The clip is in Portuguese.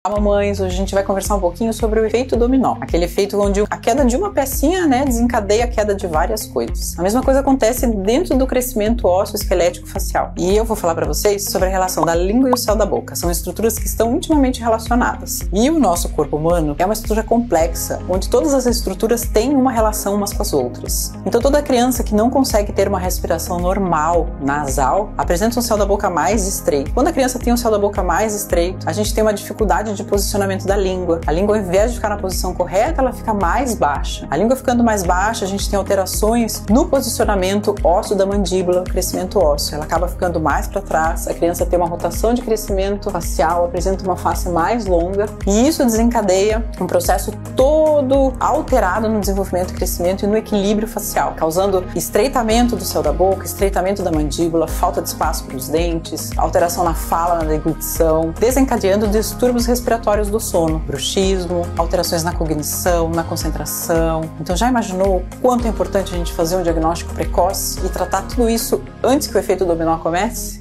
Olá, mamães! Hoje a gente vai conversar um pouquinho sobre o efeito dominó. Aquele efeito onde a queda de uma pecinha, desencadeia a queda de várias coisas. A mesma coisa acontece dentro do crescimento ósseo esquelético facial. E eu vou falar para vocês sobre a relação da língua e o céu da boca. São estruturas que estão intimamente relacionadas. E o nosso corpo humano é uma estrutura complexa, onde todas as estruturas têm uma relação umas com as outras. Então toda criança que não consegue ter uma respiração normal, nasal, apresenta um céu da boca mais estreito. Quando a criança tem um céu da boca mais estreito, a gente tem uma dificuldade de posicionamento da língua. A língua, ao invés de ficar na posição correta, ela fica mais baixa. A língua ficando mais baixa, a gente tem alterações no posicionamento ósseo da mandíbula, crescimento ósseo. Ela acaba ficando mais para trás, a criança tem uma rotação de crescimento facial, apresenta uma face mais longa, e isso desencadeia um processo todo alterado no desenvolvimento, crescimento e no equilíbrio facial, causando estreitamento do céu da boca, estreitamento da mandíbula, falta de espaço para os dentes, alteração na fala, na deglutição, desencadeando distúrbios respiratórios do sono, bruxismo, alterações na cognição, na concentração. Então já imaginou o quanto é importante a gente fazer um diagnóstico precoce e tratar tudo isso antes que o efeito dominó comece?